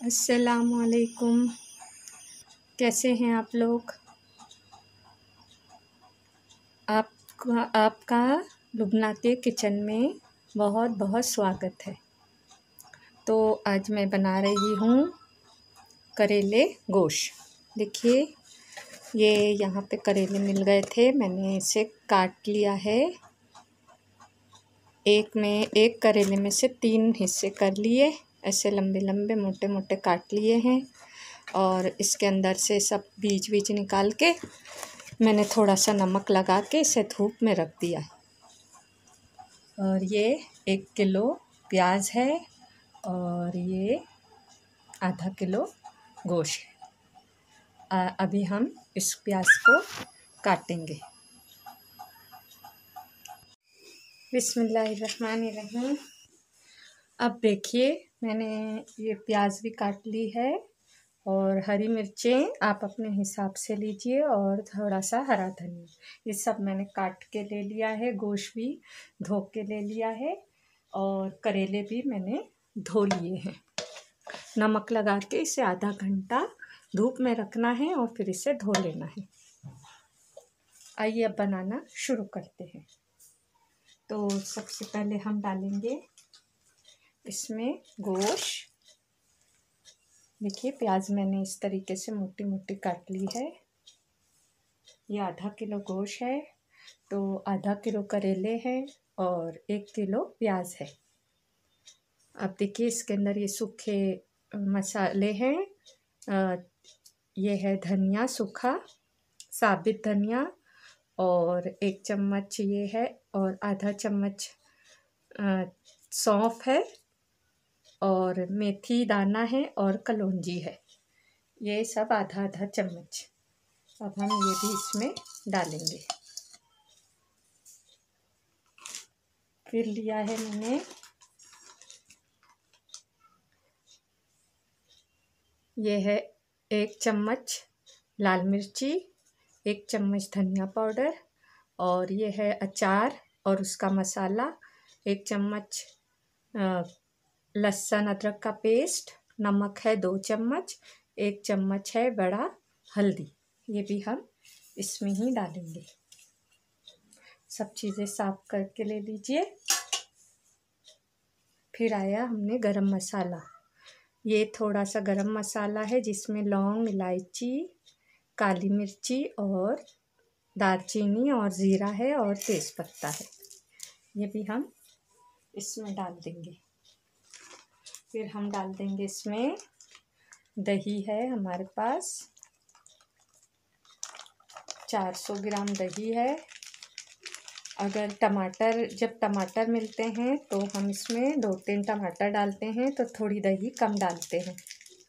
अस्सलामुअलैकुम। कैसे हैं आप लोग? आपका लुबना के किचन में बहुत बहुत स्वागत है। तो आज मैं बना रही हूँ करेले गोश्त। देखिए, ये यहाँ पे करेले मिल गए थे, मैंने इसे काट लिया है। एक करेले में से 3 हिस्से कर लिए, ऐसे लंबे लंबे मोटे मोटे काट लिए हैं। और इसके अंदर से सब बीज निकाल के मैंने थोड़ा सा नमक लगा के इसे धूप में रख दिया। और ये 1 किलो प्याज है और ये आधा किलो गोश्त है। अभी हम इस प्याज को काटेंगे। बिस्मिल्लाहिर्रहमानिर्रहीम। अब देखिए, मैंने ये प्याज भी काट ली है और हरी मिर्चें आप अपने हिसाब से लीजिए और थोड़ा सा हरा धनिया, ये सब मैंने काट के ले लिया है। गोश्त भी धो के ले लिया है और करेले भी मैंने धो लिए हैं। नमक लगा के इसे आधा घंटा धूप में रखना है और फिर इसे धो लेना है। आइए अब बनाना शुरू करते हैं। तो सबसे पहले हम डालेंगे इसमें गोश्त। देखिए, प्याज मैंने इस तरीके से मोटी मोटी काट ली है। ये आधा किलो गोश्त है, तो आधा किलो करेले हैं और 1 किलो प्याज है। अब देखिए, इसके अंदर ये सूखे मसाले हैं। ये है धनिया सूखा, साबित धनिया, और 1 चम्मच ये है, और आधा चम्मच सौंफ है, और मेथी दाना है, और कलौंजी है। ये सब आधा आधा चम्मच। अब हम ये भी इसमें डालेंगे। फिर लिया है मैंने ये है 1 चम्मच लाल मिर्ची, 1 चम्मच धनिया पाउडर, और ये है अचार और उसका मसाला, 1 चम्मच लहसुन अदरक का पेस्ट, नमक है 2 चम्मच, 1 चम्मच है बड़ा हल्दी। ये भी हम इसमें ही डालेंगे। सब चीज़ें साफ करके ले लीजिए। फिर आया हमने गरम मसाला। ये थोड़ा सा गरम मसाला है जिसमें लौंग, इलायची, काली मिर्ची और दालचीनी और ज़ीरा है और तेज़पत्ता है। ये भी हम इसमें डाल देंगे। फिर हम डाल देंगे इसमें दही है हमारे पास, 400 ग्राम दही है। अगर जब टमाटर मिलते हैं तो हम इसमें 2-3 टमाटर डालते हैं, तो थोड़ी दही कम डालते हैं।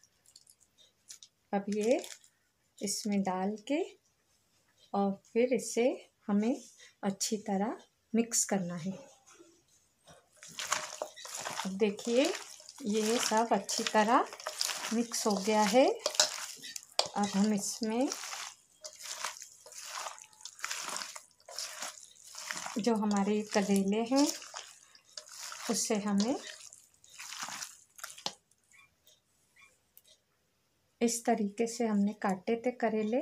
अब ये इसमें डाल के और फिर इसे हमें अच्छी तरह मिक्स करना है। अब देखिए, ये सब अच्छी तरह मिक्स हो गया है। अब हम इसमें जो हमारे करेले हैं उससे हमें इस तरीके से हमने काटे थे करेले।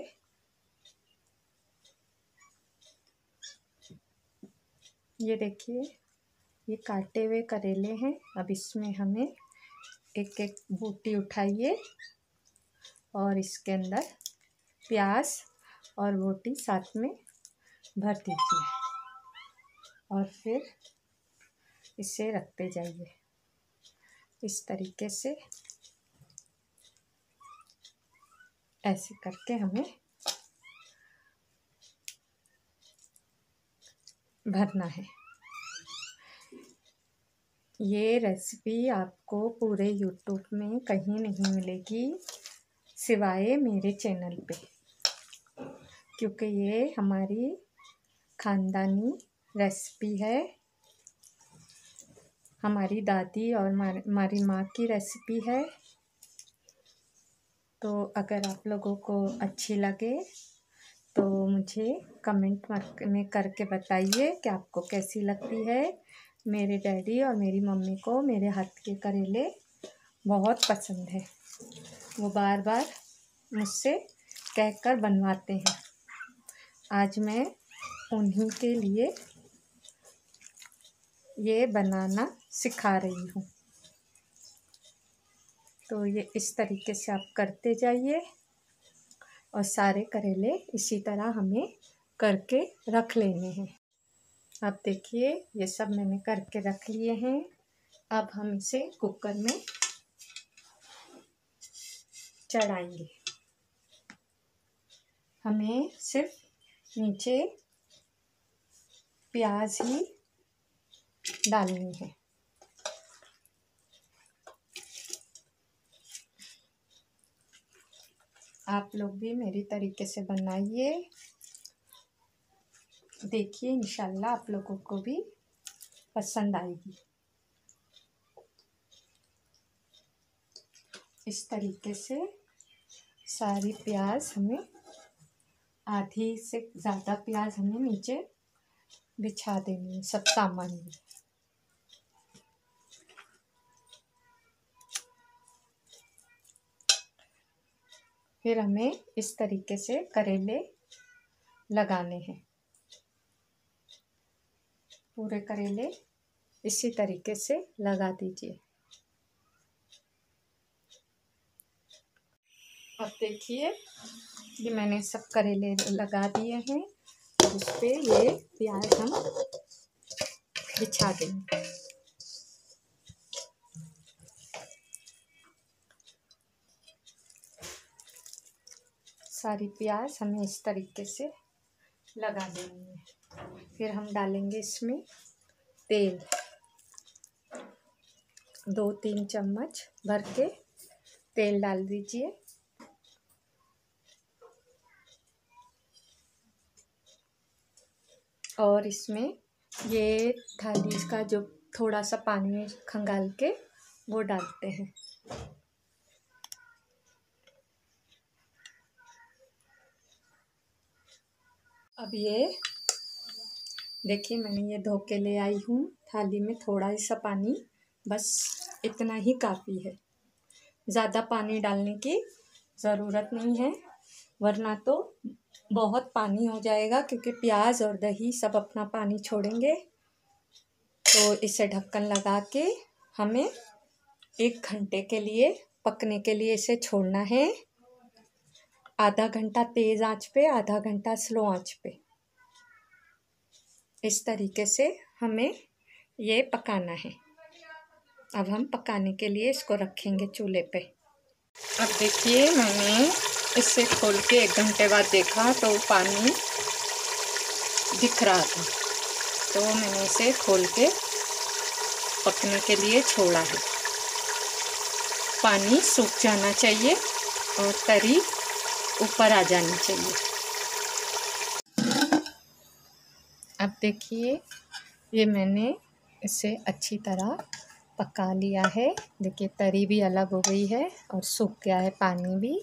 ये देखिए, ये काटे हुए करेले हैं। अब इसमें हमें एक एक बूटी उठाइए और इसके अंदर प्याज और बूटी साथ में भर दीजिए और फिर इसे रखते जाइए इस तरीके से। ऐसे करके हमें भरना है। ये रेसिपी आपको पूरे यूट्यूब में कहीं नहीं मिलेगी सिवाय मेरे चैनल पे, क्योंकि ये हमारी ख़ानदानी रेसिपी है। हमारी दादी और हमारी माँ की रेसिपी है। तो अगर आप लोगों को अच्छी लगे तो मुझे कमेंट में करके बताइए कि आपको कैसी लगती है। मेरे डैडी और मेरी मम्मी को मेरे हाथ के करेले बहुत पसंद है। वो बार बार मुझसे कहकर बनवाते हैं। आज मैं उन्हीं के लिए ये बनाना सिखा रही हूँ। तो ये इस तरीके से आप करते जाइए और सारे करेले इसी तरह हमें करके रख लेने हैं। अब देखिए ये सब मैंने करके रख लिए हैं। अब हम इसे कुकर में चढ़ाएंगे। हमें सिर्फ नीचे प्याज ही डालनी है। आप लोग भी मेरी तरीके से बनाइए, देखिए इंशाल्लाह आप लोगों को भी पसंद आएगी। इस तरीके से सारी प्याज हमें, आधी से ज़्यादा प्याज हमें नीचे बिछा देनी है सब सामान में। फिर हमें इस तरीके से करेले लगाने हैं। पूरे करेले इसी तरीके से लगा दीजिए। अब देखिए ये मैंने सब करेले लगा दिए हैं और उस पर ये प्याज हम बिछा देंगे। सारी प्याज हमें इस तरीके से लगा देनी है। फिर हम डालेंगे इसमें तेल, 2-3 चम्मच भर के तेल डाल दीजिए। और इसमें ये थाली का जो थोड़ा सा पानी खंगाल के वो डालते हैं। अब ये देखिए मैंने ये धो के ले आई हूँ थाली में, थोड़ा सा पानी, बस इतना ही काफ़ी है। ज़्यादा पानी डालने की ज़रूरत नहीं है, वरना तो बहुत पानी हो जाएगा, क्योंकि प्याज और दही सब अपना पानी छोड़ेंगे। तो इसे ढक्कन लगा के हमें 1 घंटे के लिए पकने के लिए इसे छोड़ना है। आधा घंटा तेज़ आंच पे, आधा घंटा स्लो आंच पे। इस तरीके से हमें ये पकाना है। अब हम पकाने के लिए इसको रखेंगे चूल्हे पे। अब देखिए मैंने इसे खोल के 1 घंटे बाद देखा तो पानी दिख रहा था, तो मैंने इसे खोल के पकने के लिए छोड़ा है। पानी सूख जाना चाहिए और तरी ऊपर आ जानी चाहिए। अब देखिए ये मैंने इसे अच्छी तरह पका लिया है। देखिए तरी भी अलग हो गई है और सूख गया है पानी भी।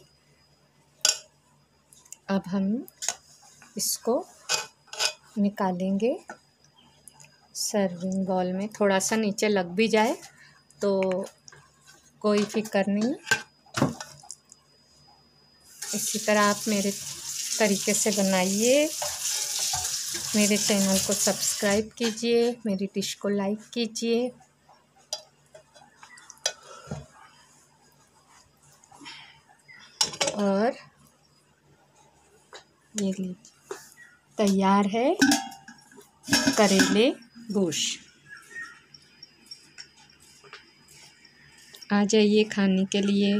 अब हम इसको निकालेंगे सर्विंग बाउल में। थोड़ा सा नीचे लग भी जाए तो कोई फिक्र नहीं। इसी तरह आप मेरे तरीके से बनाइए। मेरे चैनल को सब्सक्राइब कीजिए, मेरी डिश को लाइक कीजिए। और ये तैयार है करेले गोश। आ जाइए खाने के लिए।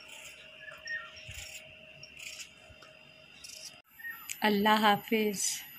अल्लाह हाफिज़।